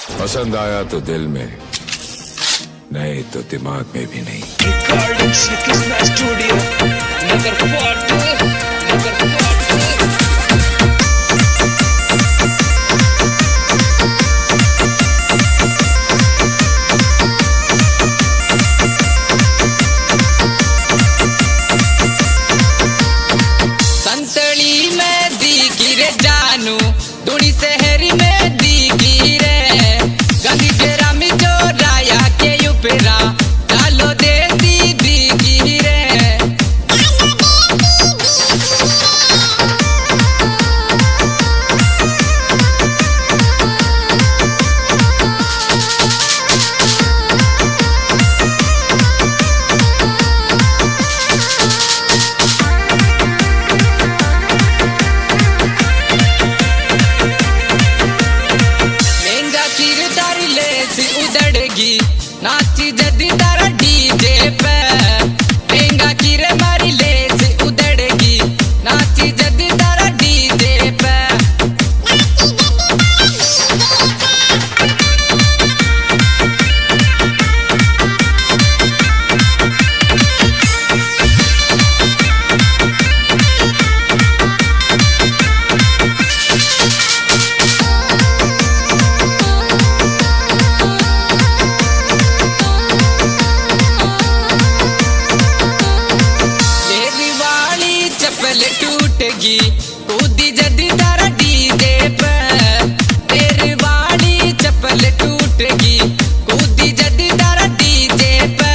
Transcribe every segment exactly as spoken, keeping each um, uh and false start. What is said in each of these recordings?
पसंद आया तो दिल में, नहीं तो दिमाग में भी नहीं। Recording Shri Krishna studio Nagar fort, Nagar fort. संतली में दी गिरे जानू, दुड़ी शहरी में दी गिरे, गंदी तेरा में जो राया के ऊपरा डालो दे दी दी गिरे। नाची जदी तारा डीजे पे, महंगा किरे मारी लेस उधड़ेगी, नाची जदी तारा डीजे पे। टूटेगी कूदी जदी तारा डीजे पे, तेरी वाली चप्पल टूटेगी कूदी जदी तारा डीजे पे।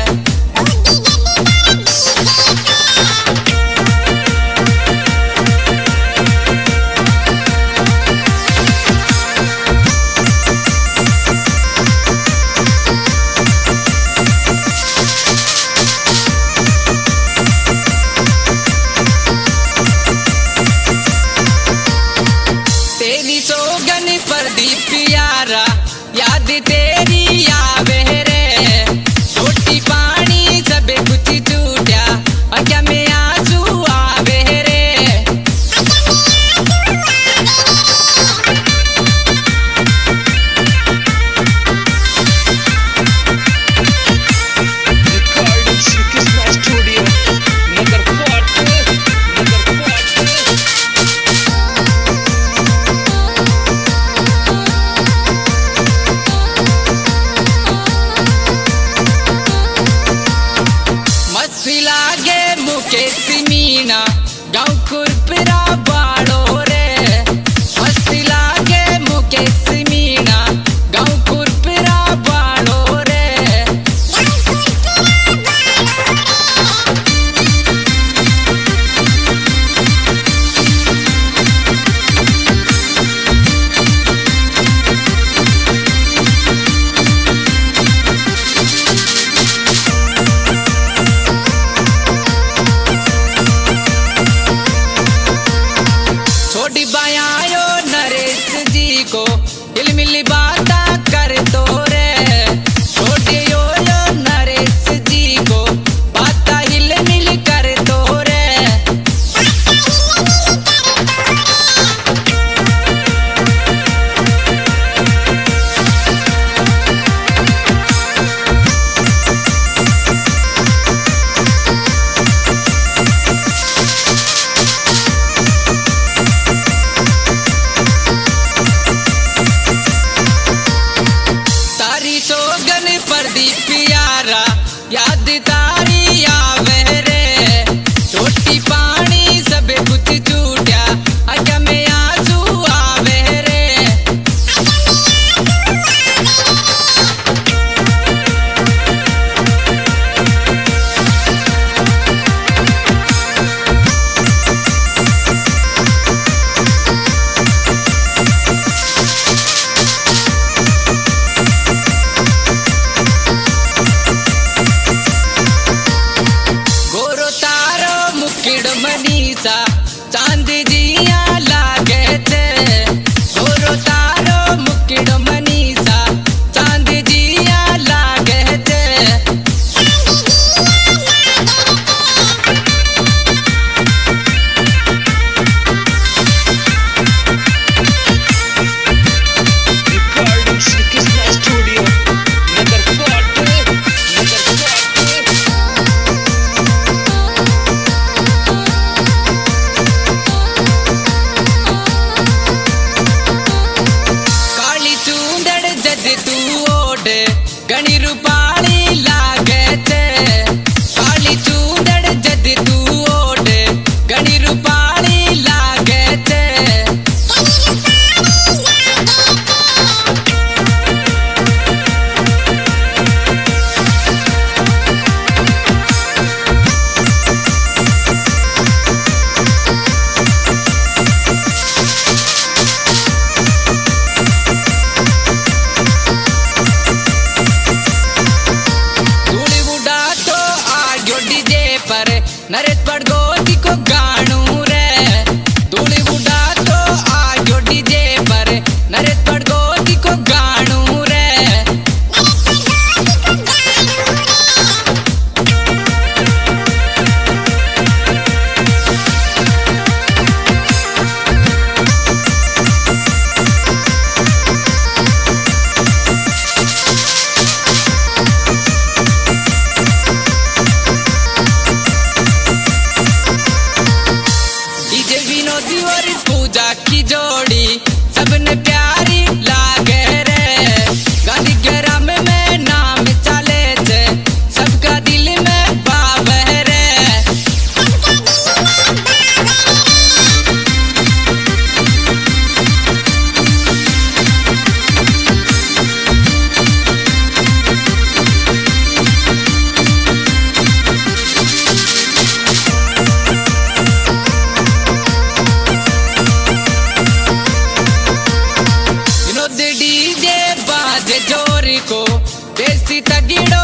प्रदीप प्यारा याद तेरी आवे रे, रोटी पानी सब कुछ छूटा, क्या में आंसू आवे रे। Recording Shri Krishna studio Nagar fort, Nagar fort. लागे मुकेश मीना गाँव खुरपरा बाड़ो रे, मस्ती लागे मुकेश मीना गाँव खुरपरा बाड़ो रे। छोटी बायायो नरेश जी को हिलमिली बाता कर दो रे, छोटे यो यो नरेश जी को बाता हिलमिल कर दो रे। देसी तगड़ो